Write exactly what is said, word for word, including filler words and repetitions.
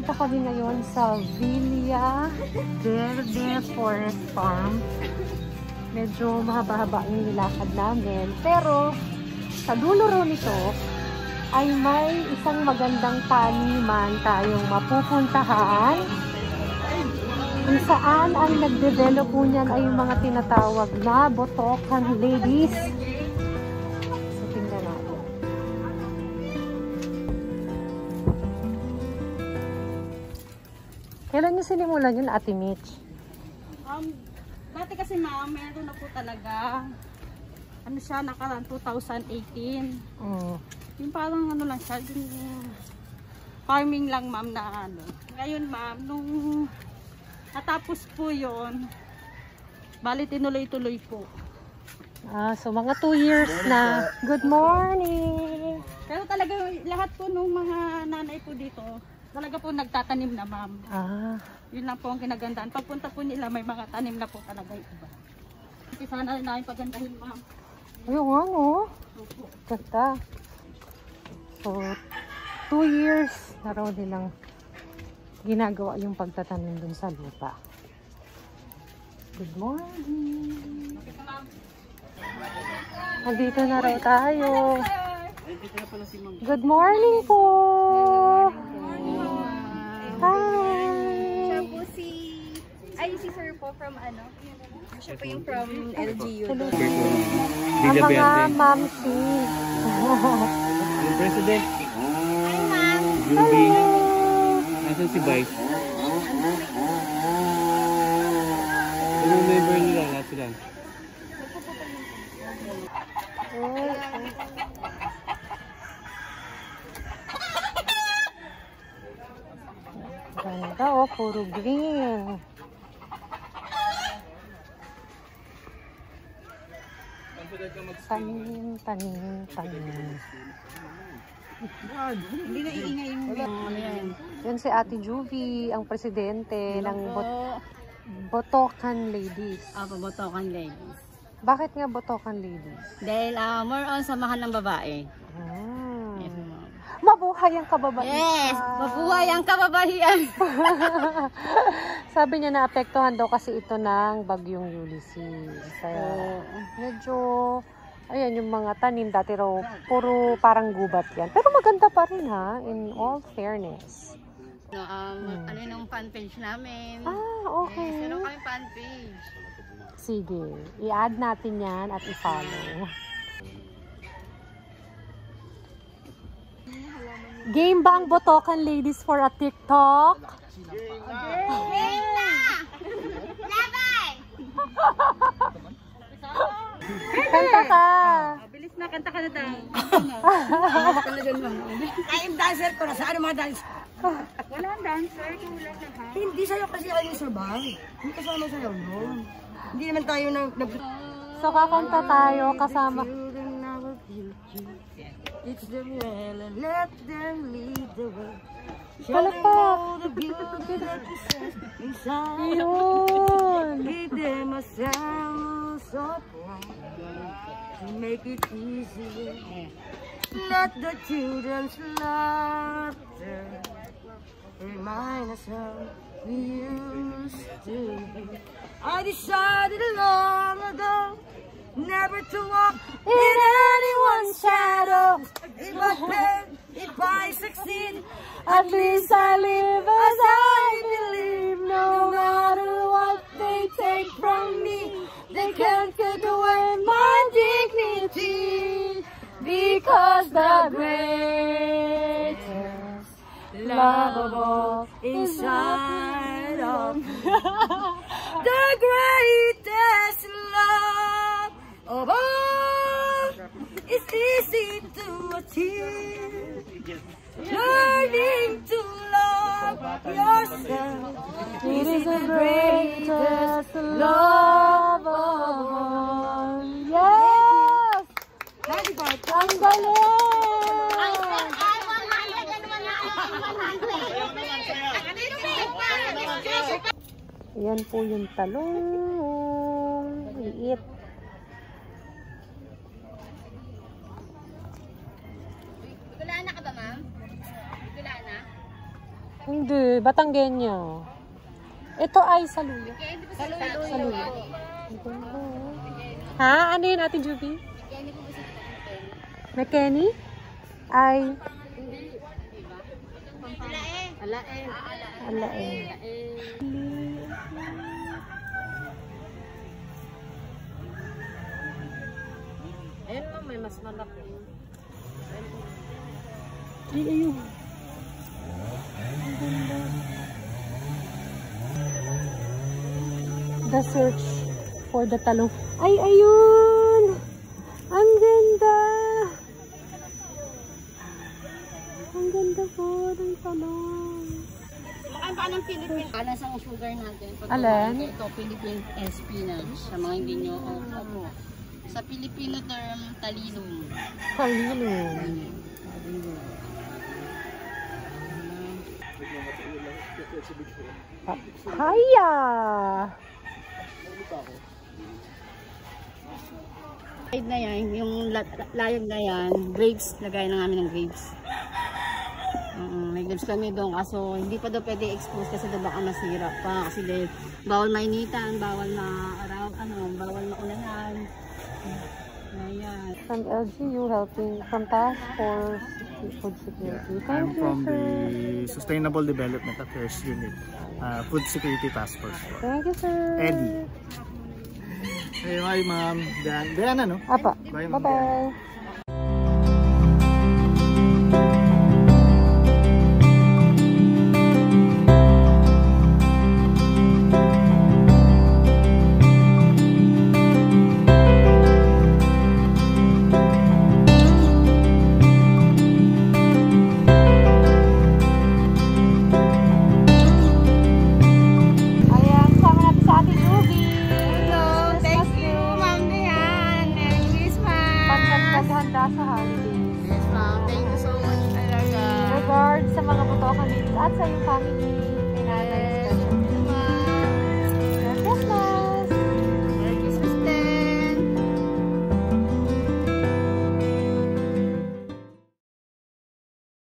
Nandito kami ngayon sa Villa Verde Forest Farm. Medyo mahaba-haba yung nilakad namin. Pero sa dulo ro nito ay may isang magandang taniman tayong mapupuntahan. Kung saan ang nag-develop po niyan ay yung mga tinatawag na Botocan Ladies. So tingnan natin. Kailan niyo sinimulan yun, Ate Mitch? Um, dati kasi ma'am, meron na po talaga. Ano siya, nakaraan two thousand eighteen. Mm. Yung parang ano lang siya, yung farming lang ma'am na ano. Ngayon ma'am, nung natapos po yun, bali tinuloy-tuloy po. Ah, so mga two years na. Good morning! Pero talaga lahat po nung mga nanay po dito, talaga po nagtatanim na ma'am. Ah. Yun lang po ang kinagandaan. Pagpunta po nila, may mga tanim na po talaga yung iba. Kasi sana rin namin pagandahin ma'am. Ayun nga no. Ganda. So, two years na raw nilang ginagawa yung pagtatanim dun sa lupa. Good morning! Nandito na raw tayo. Good morning po! Hi! Siya po si... Ay, si sir po from ano? Siya po yung from L G U. Ang mga mamsi. Yung president. Hi, ma'am! Juby. Nasaan si Vice? Yung member nila, lahat sila. Ganda oh, puro green. Tanim, tanim, tanim. Hindi na iingay yung ano yan. Yan si Ate Juvie, ang presidente ng Bot Botocan Ladies. Apo, Botocan Ladies. Bakit nga Botocan Ladies? Dahil uh, more on samahan ng babae. Ah. Yes, ma'am. Mabuhay ang kababaihan. Yes! Mabuhay ang kababaihan! Sabi niya na apektuhan daw kasi ito ng bagyong Ulysses. Kaya medyo, ayan yung mga tanim dati raw, puro parang gubat yan. Pero maganda pa rin ha, in all fairness. No, um, Hmm. ano yung fan page namin? Ah, okay. Yes, meron kami fan page. Sige, i-add natin yan at i-follow. Game ba ang Botocan Ladies for a TikTok? Game na! Laban! Kanta ka! Bilis na, kanta ka na daw. Ay, yung dancer ko na. Saan ang mga dancer? Walang dancer, kulang na ha. Hindi sa'yo kasi ayaw yung survive. Hindi kasama sa'yo yun. Hindi naman tayo nag... So kakanta tayo kasama. It's the real and let them lead the way. Palakpak! The beauty that you set inside. Yun! Give them a sound so bright to make it easier. Let the children's laughter remind us how we used to be. I decided long ago never to walk in anyone's shadow. If I fail, if I succeed, At least I live as I believe. No matter what they take from me, they can't take away my dignity. Because the greatest love of all inside of me. the greatest love of all is easy to achieve. Learning to love yourself. It is the greatest love of all. Yes! Ang galing! Yan po yung talong. Liit. Wala na ka ba, ma'am? Wala na? Hindi, Batanggenya. Ito ay saluyo. Saluyo. Ha? Ano yun, Ate Juby? McKenny? Ay... Alae. Alae. Ayun mo, may mas malaki. Ay, ayun. The search for the talong. Ay, ayun! Ang ganda! Ang ganda po ng talong. Ay, paano ang Philippine? Alas ang sugar natin. Alin? Ito, Philippine spinach. Sa mga hindi nyo, oh, ano. Sa Filipino term, talinong. Talong. Haya! Side na yan, yung la layag na yan, grapes, lagay na namin ng grapes. Uh, may grapes kami doon, kaso hindi pa daw pwede expose kasi daw baka masira pa. Kasi dahil bawal mainitan, bawal na araw, ano, bawal na ulanan. Ayan. From L G U helping from Task Force Food Security. Thank I'm you, from sir. the Sustainable Development Affairs Unit, uh, Food Security Task Force. Thank you, sir. Eddie. Hey, hi ma'am. Dan, Diana, no? Apa. Bye, ma'am. Bye-bye. Handa sa holidays. Yes, ma'am. Thank you so much talaga. Regards sa mga Botocan Ladies at sa iyong family. Kay Nanay especially.